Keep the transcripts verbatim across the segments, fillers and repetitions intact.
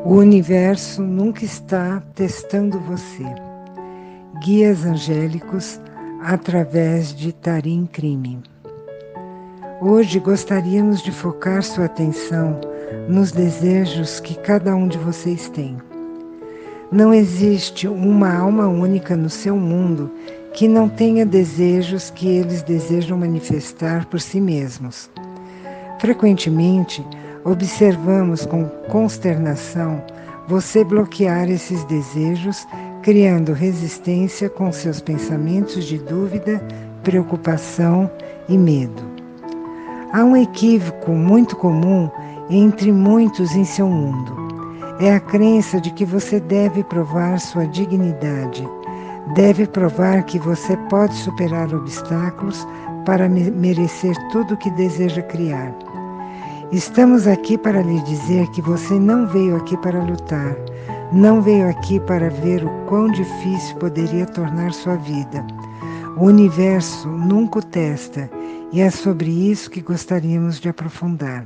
O universo nunca está testando você. Guias angélicos através de Tarim Crime. Hoje gostaríamos de focar sua atenção nos desejos que cada um de vocês tem. Não existe uma alma única no seu mundo que não tenha desejos que eles desejam manifestar por si mesmos. Frequentemente, observamos com consternação você bloquear esses desejos, criando resistência com seus pensamentos de dúvida, preocupação e medo. Há um equívoco muito comum entre muitos em seu mundo. É a crença de que você deve provar sua dignidade, deve provar que você pode superar obstáculos para merecer tudo o que deseja criar. Estamos aqui para lhe dizer que você não veio aqui para lutar, não veio aqui para ver o quão difícil poderia tornar sua vida. O universo nunca o testa, e é sobre isso que gostaríamos de aprofundar.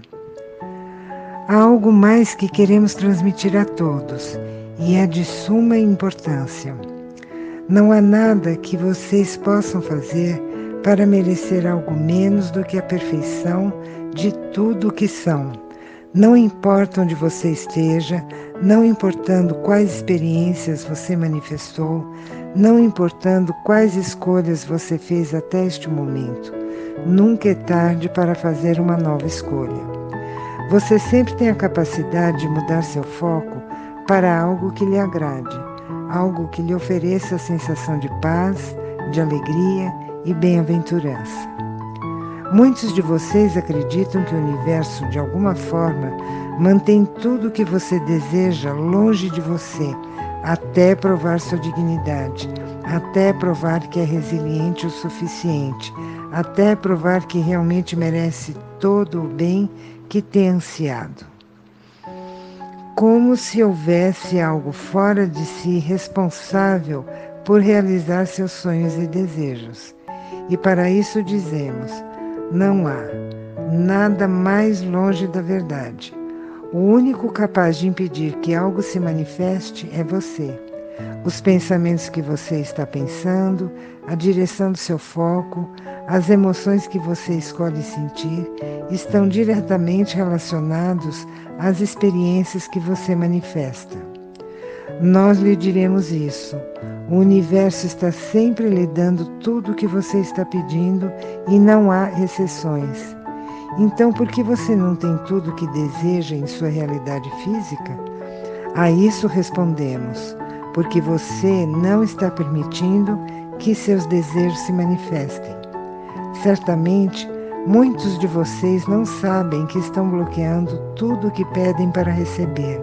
Há algo mais que queremos transmitir a todos, e é de suma importância. Não há nada que vocês possam fazer para merecer algo menos do que a perfeição de tudo o que são. Não importa onde você esteja, não importando quais experiências você manifestou, não importando quais escolhas você fez até este momento. Nunca é tarde para fazer uma nova escolha. Você sempre tem a capacidade de mudar seu foco para algo que lhe agrade, algo que lhe ofereça a sensação de paz, de alegria e bem-aventurança. Muitos de vocês acreditam que o universo, de alguma forma, mantém tudo o que você deseja longe de você, até provar sua dignidade, até provar que é resiliente o suficiente, até provar que realmente merece todo o bem que tem ansiado. Como se houvesse algo fora de si responsável por realizar seus sonhos e desejos. E para isso dizemos: não há nada mais longe da verdade. O único capaz de impedir que algo se manifeste é você. Os pensamentos que você está pensando, a direção do seu foco, as emoções que você escolhe sentir, estão diretamente relacionados às experiências que você manifesta. Nós lhe diremos isso. O universo está sempre lhe dando tudo o que você está pedindo e não há exceções. Então, por que você não tem tudo o que deseja em sua realidade física? A isso respondemos: porque você não está permitindo que seus desejos se manifestem. Certamente, muitos de vocês não sabem que estão bloqueando tudo o que pedem para receber.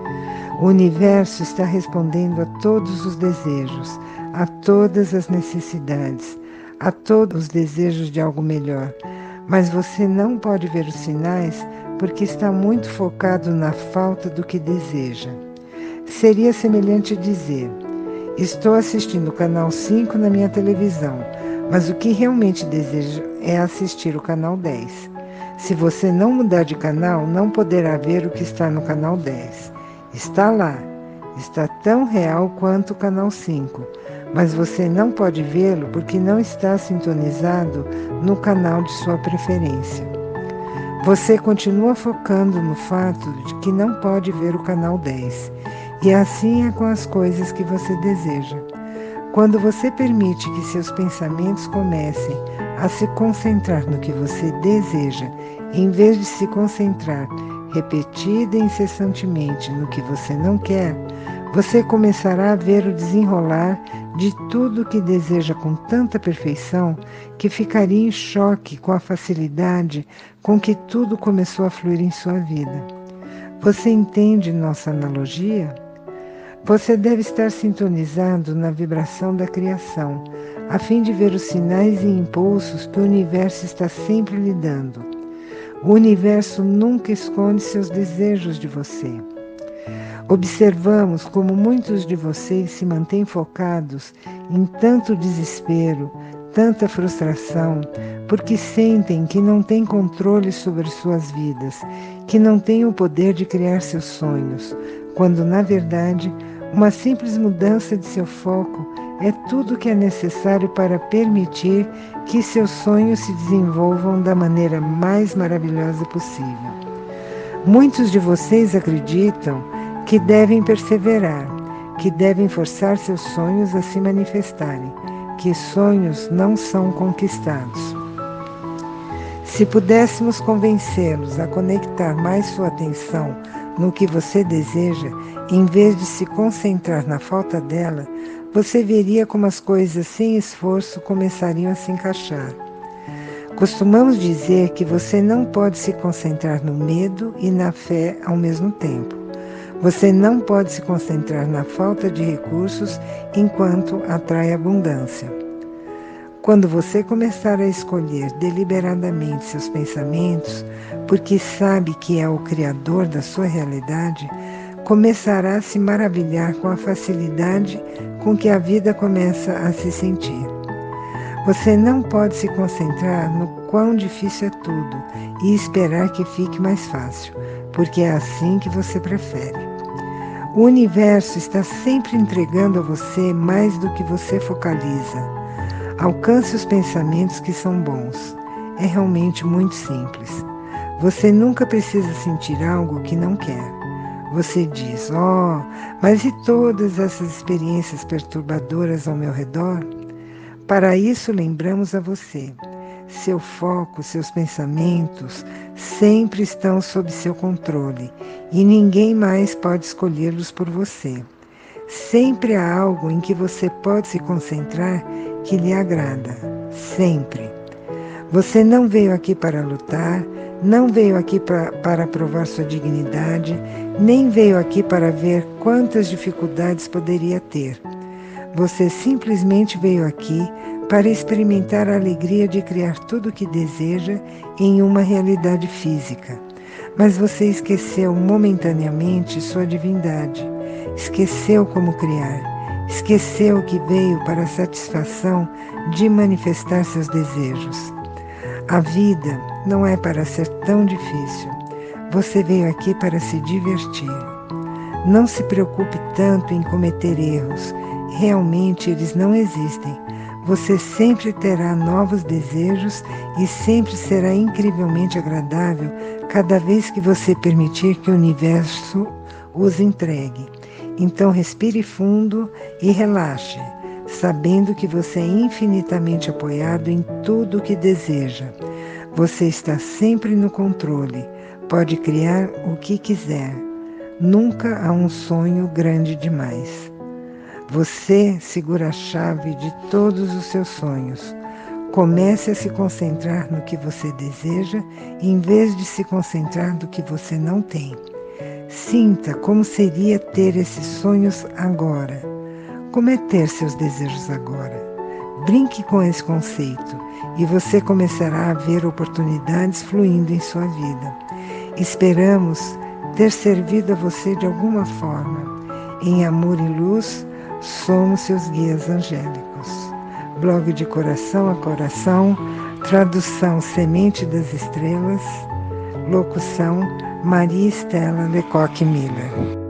O universo está respondendo a todos os desejos, a todas as necessidades, a todos os desejos de algo melhor. Mas você não pode ver os sinais porque está muito focado na falta do que deseja. Seria semelhante dizer: estou assistindo o canal cinco na minha televisão, mas o que realmente desejo é assistir o canal dez. Se você não mudar de canal, não poderá ver o que está no canal dez. Está lá, está tão real quanto o canal cinco, mas você não pode vê-lo porque não está sintonizado no canal de sua preferência. Você continua focando no fato de que não pode ver o canal dez, e assim é com as coisas que você deseja. Quando você permite que seus pensamentos comecem a se concentrar no que você deseja, em vez de se concentrar repetida e incessantemente no que você não quer, você começará a ver o desenrolar de tudo o que deseja com tanta perfeição que ficaria em choque com a facilidade com que tudo começou a fluir em sua vida. Você entende nossa analogia? Você deve estar sintonizado na vibração da criação, a fim de ver os sinais e impulsos que o universo está sempre lhe dando. O universo nunca esconde seus desejos de você. Observamos como muitos de vocês se mantêm focados em tanto desespero, tanta frustração porque sentem que não têm controle sobre suas vidas, que não têm o poder de criar seus sonhos, quando, na verdade, uma simples mudança de seu foco é tudo o que é necessário para permitir que seus sonhos se desenvolvam da maneira mais maravilhosa possível. Muitos de vocês acreditam que devem perseverar, que devem forçar seus sonhos a se manifestarem, que sonhos não são conquistados. Se pudéssemos convencê-los a conectar mais sua atenção no que você deseja, em vez de se concentrar na falta dela, você veria como as coisas sem esforço começariam a se encaixar. Costumamos dizer que você não pode se concentrar no medo e na fé ao mesmo tempo. Você não pode se concentrar na falta de recursos enquanto atrai abundância. Quando você começar a escolher deliberadamente seus pensamentos, porque sabe que é o Criador da sua realidade, começará a se maravilhar com a facilidade com que a vida começa a se sentir. Você não pode se concentrar no quão difícil é tudo e esperar que fique mais fácil, porque é assim que você prefere. O universo está sempre entregando a você mais do que você focaliza. Alcance os pensamentos que são bons. É realmente muito simples. Você nunca precisa sentir algo que não quer. Você diz, oh, mas e todas essas experiências perturbadoras ao meu redor? Para isso lembramos a você. Seu foco, seus pensamentos sempre estão sob seu controle e ninguém mais pode escolhê-los por você. Sempre há algo em que você pode se concentrar que lhe agrada. Sempre. Você não veio aqui para lutar, não veio aqui pra, para provar sua dignidade, nem veio aqui para ver quantas dificuldades poderia ter. Você simplesmente veio aqui para experimentar a alegria de criar tudo o que deseja em uma realidade física. Mas você esqueceu momentaneamente sua divindade, esqueceu como criar, esqueceu que veio para a satisfação de manifestar seus desejos. A vida não é para ser tão difícil. Você veio aqui para se divertir. Não se preocupe tanto em cometer erros. Realmente eles não existem. Você sempre terá novos desejos e sempre será incrivelmente agradável cada vez que você permitir que o universo os entregue. Então respire fundo e relaxe, sabendo que você é infinitamente apoiado em tudo o que deseja. Você está sempre no controle, pode criar o que quiser. Nunca há um sonho grande demais. Você segura a chave de todos os seus sonhos. Comece a se concentrar no que você deseja, em vez de se concentrar no que você não tem. Sinta como seria ter esses sonhos agora. Como é ter seus desejos agora? Brinque com esse conceito e você começará a ver oportunidades fluindo em sua vida. Esperamos ter servido a você de alguma forma. Em amor e luz, somos seus guias angélicos. Blog de coração a coração, tradução Semente das Estrelas, locução Maria Estela Lecoque Miller.